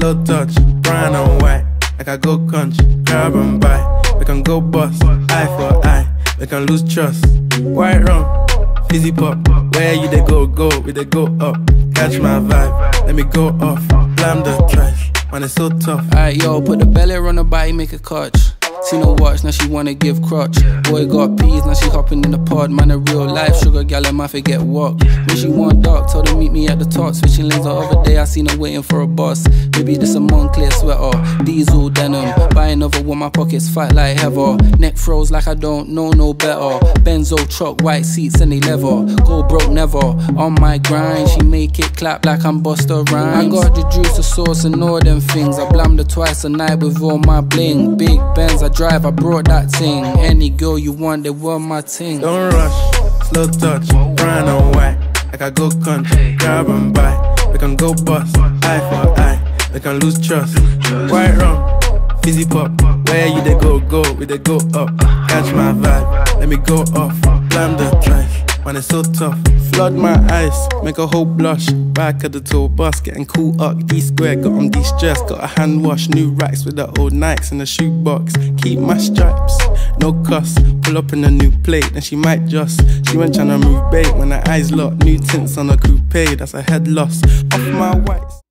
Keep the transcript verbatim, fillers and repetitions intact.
slow touch, brown and white. Like I go country, grab and buy. We can go bust, eye for eye. We can lose trust. White rum, fizzy pop. Where you they go, go, we they go up. Catch my vibe, let me go off. Blam the trash, man it's so tough. Alright yo, put the belly on the body, make a clutch. Seen her watch, now she wanna give crutch. Boy got peas, now she hopping in the pod. Man a real life sugar gal, and my forget walk. When she want dark, told her meet me at the top. Switching lanes the other day, I seen her waiting for a bus. Baby this a Moncler sweater, diesel denim. Buy another one, my pockets fat like heather. Neck froze like I don't know no better. Benzo truck, white seats and they leather. Go broke never, on my grind. She make it clap like I'm Busta Rhymes. I got the juice, the sauce and all them things. I blammed her twice a night with all my bling. Big Benz, I drive, I brought that thing. Any girl you want, they want my ting. Don't rush, slow touch, brown and white. Like I go country, grab and buy. We can go bust, eye for eye. We can lose trust. White rum, fizzy pop. Where you they go, go, we they go up. Catch my vibe, let me go off. Blam the trash, man it's so tough. Flood my eyes, make a whole blush. Back at the tour bus, getting cool up. D-square, got on de-stress. Got a hand wash, new racks with the old Nikes in the shoebox. Keep my stripes, no cuss. Pull up in a new plate, then she might just. She went tryna move bait when her eyes locked. New tints on a coupe, that's a head loss. Off my whites.